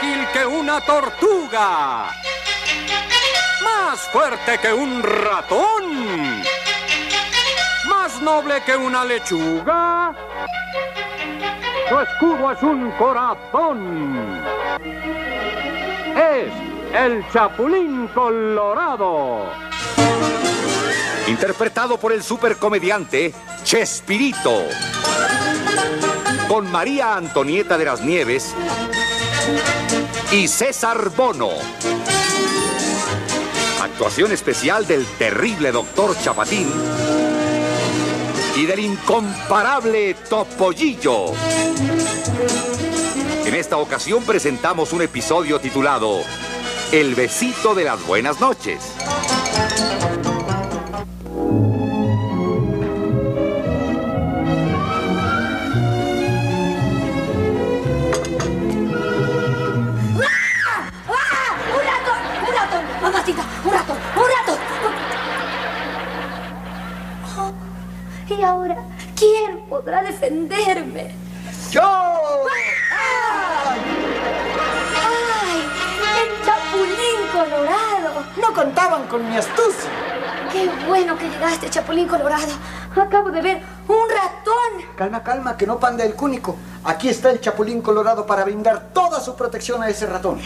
ágil que una tortuga, más fuerte que un ratón, más noble que una lechuga. Su escudo es un corazón. Es el Chapulín Colorado. Interpretado por el supercomediante Chespirito, con María Antonieta de las Nieves y César Bono. Actuación especial del terrible Doctor Chapatín y del incomparable Topollillo. En esta ocasión presentamos un episodio titulado El besito de las buenas noches. Y ahora, ¿quién podrá defenderme? ¡Yo! ¡Ay! ¡El Chapulín Colorado! No contaban con mi astucia. ¡Qué bueno que llegaste, Chapulín Colorado! Acabo de ver un ratón. Calma, calma, que no panda el cúnico. Aquí está el Chapulín Colorado para brindar toda su protección a ese ratón.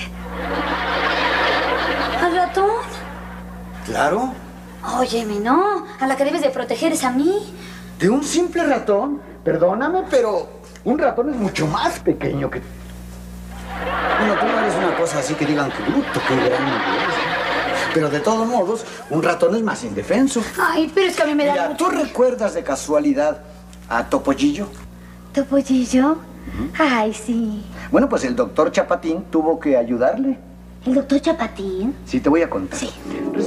¿Al ratón? Claro. Óyeme, no. A la que debes de proteger es a mí. ¿De un simple ratón? Perdóname, pero un ratón es mucho más pequeño que... Bueno, tú no eres una cosa así que digan que bruto, que grande es. Pero de todos modos, un ratón es más indefenso. Ay, pero es que a mí me da Mira, mucho... ¿tú recuerdas de casualidad a Topollillo? ¿Topollillo? Ay, sí. Bueno, pues el doctor Chapatín tuvo que ayudarle. ¿El doctor Chapatín? Sí, te voy a contar. Sí.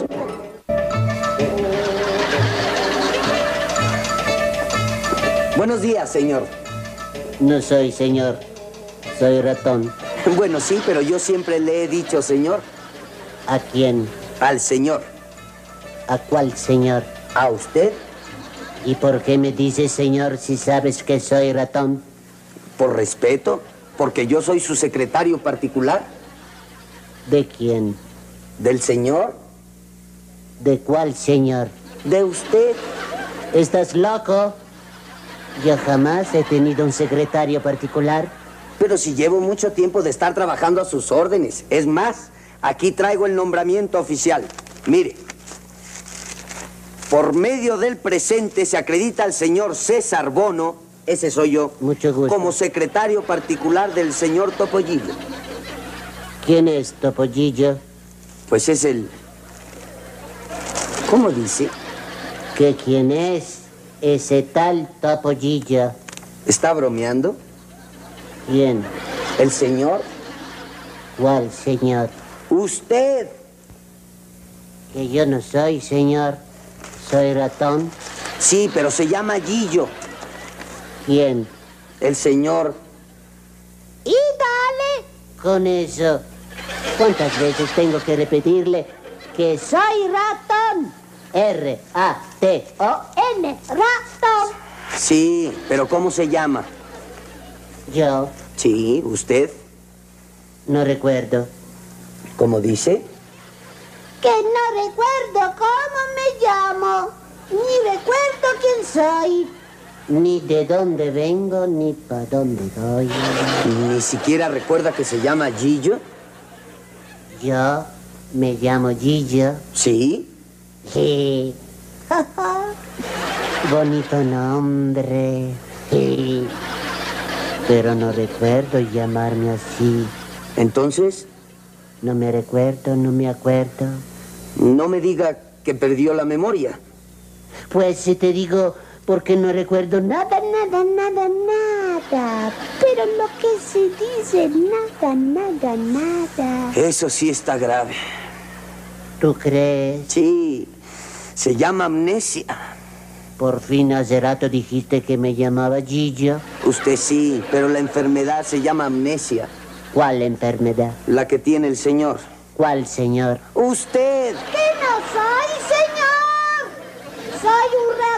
Buenos días, señor. No soy señor, soy ratón. Bueno, sí, pero yo siempre le he dicho señor. ¿A quién? Al señor. ¿A cuál señor? ¿A usted? ¿Y por qué me dices señor si sabes que soy ratón? Por respeto, porque yo soy su secretario particular. ¿De quién? ¿Del señor? ¿De cuál señor? ¿De usted? ¿Estás loco? Yo jamás he tenido un secretario particular. Pero si llevo mucho tiempo de estar trabajando a sus órdenes. Es más, aquí traigo el nombramiento oficial. Mire. Por medio del presente se acredita al señor César Bono, ese soy yo, mucho gusto, como secretario particular del señor Topollillo. ¿Quién es Topollillo? Pues es el... ¿Cómo dice? ¿Que quién es ese tal Topollillo? ¿Está bromeando? ¿Quién? ¿El señor? ¿Cuál señor? ¡Usted! Que yo no soy señor, soy ratón. Sí, pero se llama Gillo. ¿Quién? El señor. Y dale con eso. ¿Cuántas veces tengo que repetirle que soy ratón? R-A-T-O-N, ratón. Sí, pero ¿cómo se llama? Yo. Sí, ¿usted? No recuerdo. ¿Cómo dice? Que no recuerdo cómo me llamo, ni recuerdo quién soy, ni de dónde vengo, ni para dónde voy. ¿Ni siquiera recuerda que se llama Gillo? Yo me llamo Gillo. ¿Sí? Sí. Bonito nombre. Sí. Pero no recuerdo llamarme así. ¿Entonces? No me recuerdo, no me acuerdo. No me diga que perdió la memoria. Pues si te digo, porque no recuerdo nada. Pero lo que se dice, nada. Eso sí está grave. ¿Tú crees? Sí, se llama amnesia. Por fin hace rato dijiste que me llamaba Gillo. Usted sí, pero la enfermedad se llama amnesia. ¿Cuál enfermedad? La que tiene el señor. ¿Cuál señor? ¡Usted! ¡Que no soy señor! ¡Soy un